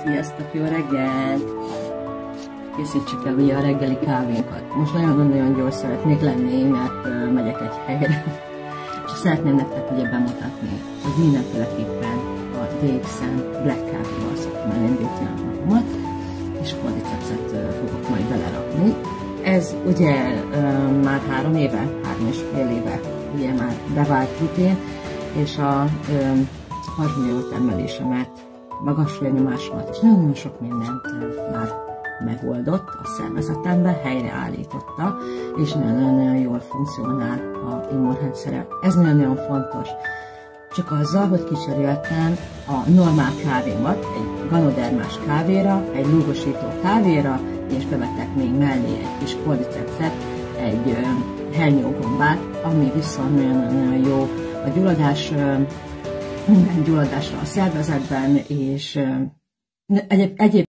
Sziasztok, jó reggelt! Készítsük el ugye a reggeli kávénkat. Most nagyon-nagyon gyors szeretnék lenni, mert megyek egy helyre. És szeretném nektek ugye bemutatni, hogy mindenféleképpen a DXN Black kávéval szoktam elindítani a napomat, és a cordycepset fogok majd belerakni. Ez ugye már 3 és fél éve ugye már bevált rutin, és a harsonyagú termelésemet, magas vérnyomásomat, és nagyon sok mindent már megoldott a szervezetemben, helyreállította, és nagyon-nagyon jól funkcionál a immunrendszere. Ez nagyon-nagyon fontos. Csak azzal, hogy kicseréltem a normál kávémat egy ganodermás kávéra, egy lúgosító kávéra, és bevettek még mellé egy kis cordycepset, egy hernyógombát, ami viszont nagyon-nagyon jó a gyulladás, minden gyulladásra a szervezetben, és egyéb